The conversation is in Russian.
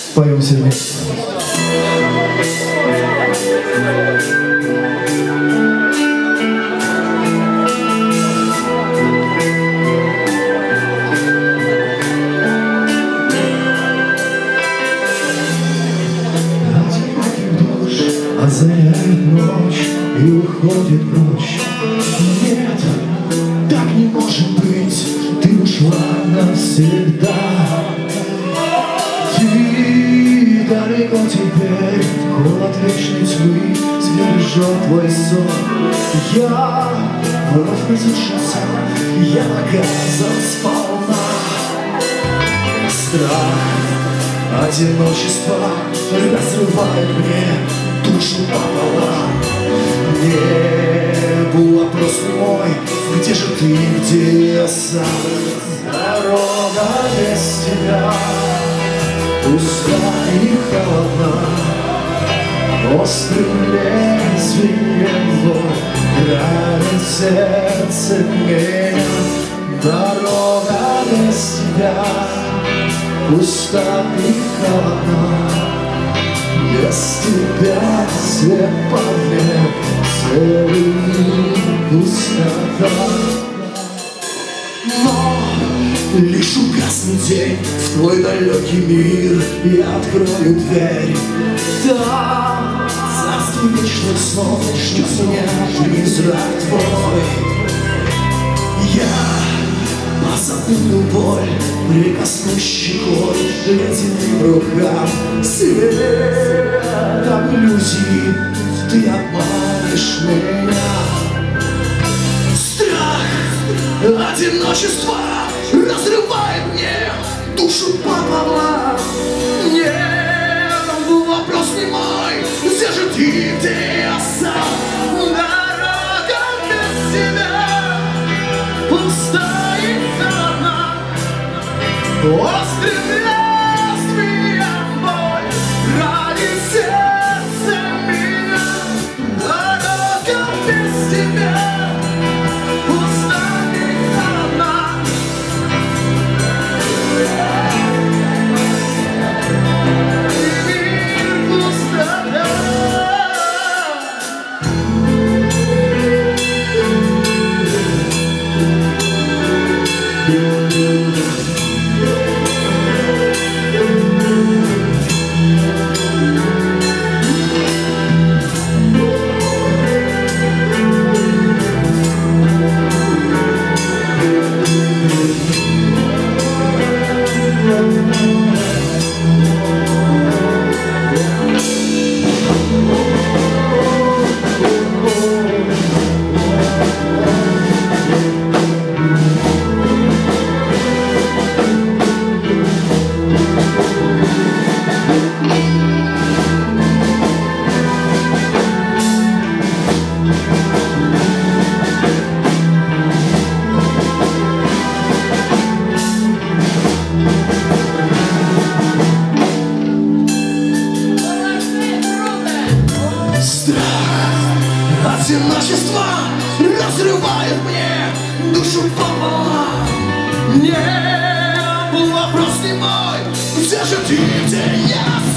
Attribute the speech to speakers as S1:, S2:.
S1: Споем все вместе. Озаряет ночь и уходит прочь. Нет, так не может быть, ты ушла навсегда. Ты далеко теперь, холод вечной тьмы сбережет твой сон. Я вновь разрушился, я наказан сполна. Страх одиночества разрывает мне душу пополам. Небу вопрос мой, где же ты, где я сам? Дорога без тебя пуста и холодна. Острым лезвием боль ранит сердце меня. Дорога без тебя пуста и холодна. Без тебя свет померк, целый миг пустота. Но лишь угаснет день в твой далекий мир, я открою дверь. Там царство вечных снов ждет меня призрак твой. Я позабуду боль, прикоснусь щекой к ледяным рукам. Светом иллюзий ты обманешь меня. Страх одиночества разрывает мне душу пополам. Нет, вопрос не мой, где же ты, где я сам? Дорога без тебя пустая. Острым лезвием боль ранит сердце меня. Дорога без тебя пуста и холодна. И мир пустота. Одиночество разрывает мне душу пополам. Нет, вопрос не мой, где же ты, где я?